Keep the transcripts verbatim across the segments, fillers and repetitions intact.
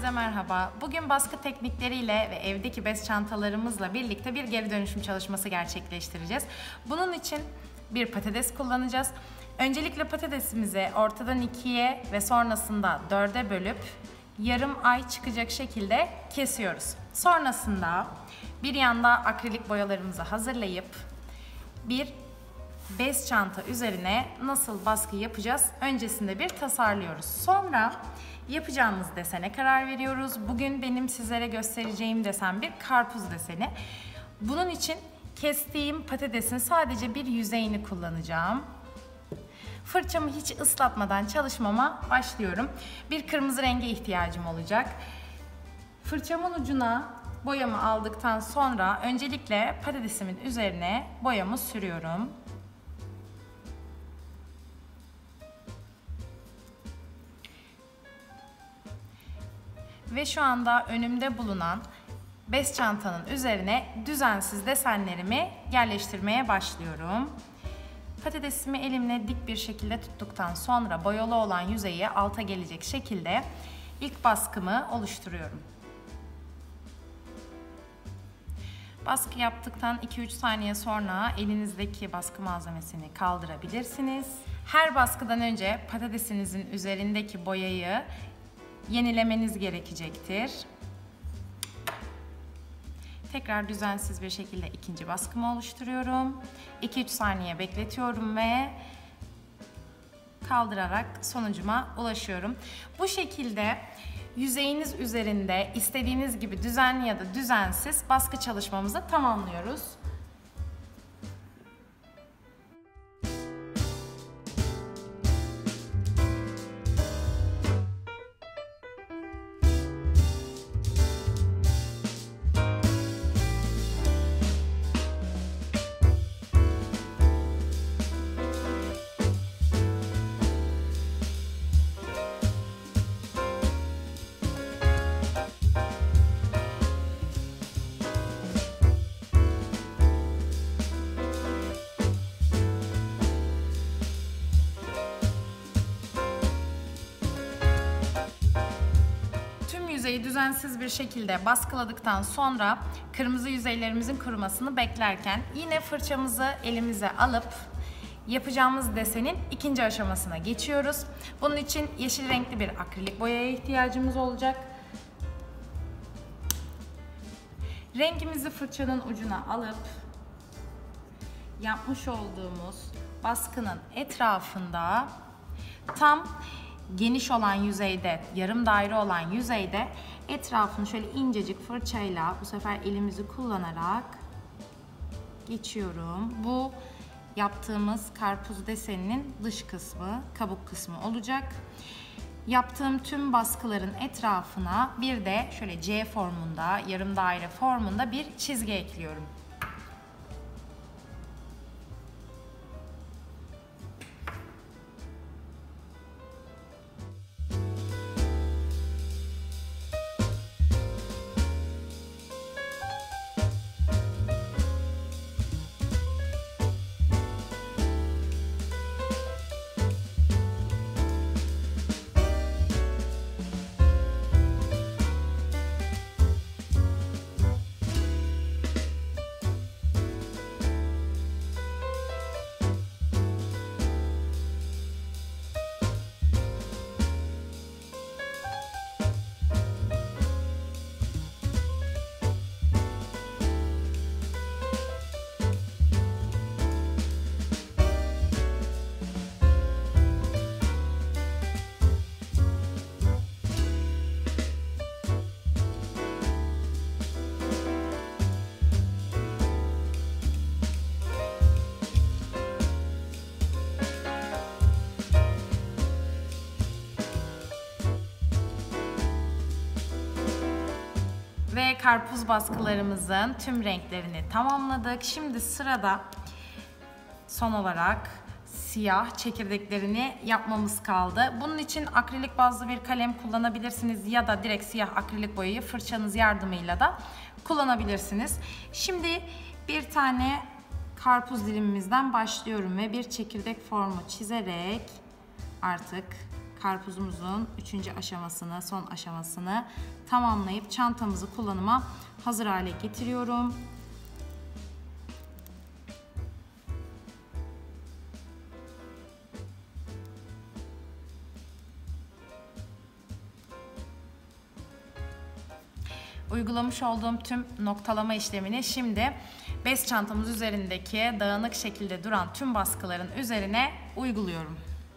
Herkese merhaba. Bugün baskı teknikleriyle ve evdeki bez çantalarımızla birlikte bir geri dönüşüm çalışması gerçekleştireceğiz. Bunun için bir patates kullanacağız. Öncelikle patatesimizi ortadan ikiye ve sonrasında dörde bölüp yarım ay çıkacak şekilde kesiyoruz. Sonrasında bir yanda akrilik boyalarımızı hazırlayıp bir bez çanta üzerine nasıl baskı yapacağız öncesinde bir tasarlıyoruz. Sonra yapacağımız desene karar veriyoruz. Bugün benim sizlere göstereceğim desen bir karpuz deseni. Bunun için kestiğim patatesin sadece bir yüzeyini kullanacağım. Fırçamı hiç ıslatmadan çalışmama başlıyorum. Bir kırmızı renge ihtiyacım olacak. Fırçamın ucuna boyamı aldıktan sonra öncelikle patatesimin üzerine boyamı sürüyorum. Ve şu anda önümde bulunan bez çantanın üzerine düzensiz desenlerimi yerleştirmeye başlıyorum. Patatesimi elimle dik bir şekilde tuttuktan sonra boyalı olan yüzeyi alta gelecek şekilde ilk baskımı oluşturuyorum. Baskı yaptıktan iki üç saniye sonra elinizdeki baskı malzemesini kaldırabilirsiniz. Her baskıdan önce patatesinizin üzerindeki boyayı yenilemeniz gerekecektir. Tekrar düzensiz bir şekilde ikinci baskımı oluşturuyorum. iki üç saniye bekletiyorum ve kaldırarak sonucuma ulaşıyorum. Bu şekilde yüzeyiniz üzerinde istediğiniz gibi düzenli ya da düzensiz baskı çalışmamızı tamamlıyoruz. Yüzeyi düzensiz bir şekilde baskıladıktan sonra kırmızı yüzeylerimizin kurumasını beklerken yine fırçamızı elimize alıp yapacağımız desenin ikinci aşamasına geçiyoruz. Bunun için yeşil renkli bir akrilik boyaya ihtiyacımız olacak. Rengimizi fırçanın ucuna alıp yapmış olduğumuz baskının etrafında tam geniş olan yüzeyde, yarım daire olan yüzeyde etrafını şöyle incecik fırçayla bu sefer elimizi kullanarak geçiyorum. Bu yaptığımız karpuz deseninin dış kısmı, kabuk kısmı olacak. Yaptığım tüm baskıların etrafına bir de şöyle C formunda, yarım daire formunda bir çizgi ekliyorum. Ve karpuz baskılarımızın tüm renklerini tamamladık. Şimdi sırada son olarak siyah çekirdeklerini yapmamız kaldı. Bunun için akrilik bazlı bir kalem kullanabilirsiniz ya da direkt siyah akrilik boyayı fırçanız yardımıyla da kullanabilirsiniz. Şimdi bir tane karpuz dilimimizden başlıyorum ve bir çekirdek formu çizerek artık karpuzumuzun üçüncü aşamasını, son aşamasını tamamlayıp çantamızı kullanıma hazır hale getiriyorum. Uygulamış olduğum tüm noktalama işlemini şimdi bez çantamız üzerindeki dağınık şekilde duran tüm baskıların üzerine uyguluyorum.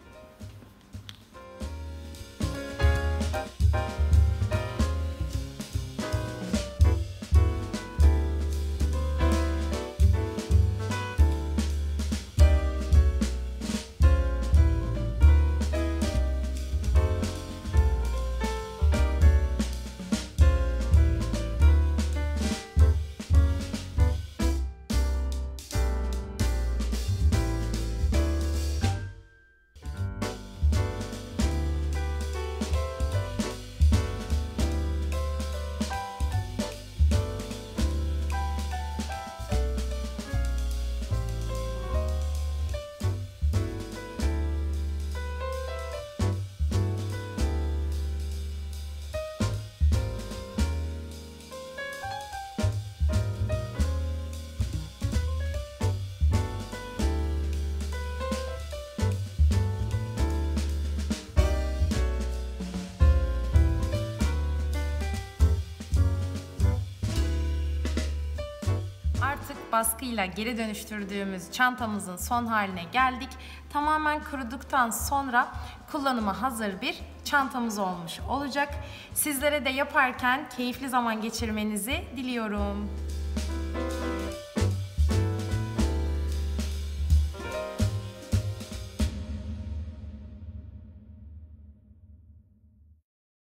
Artık baskıyla geri dönüştürdüğümüz çantamızın son haline geldik. Tamamen kuruduktan sonra kullanıma hazır bir çantamız olmuş olacak. Sizlere de yaparken keyifli zaman geçirmenizi diliyorum.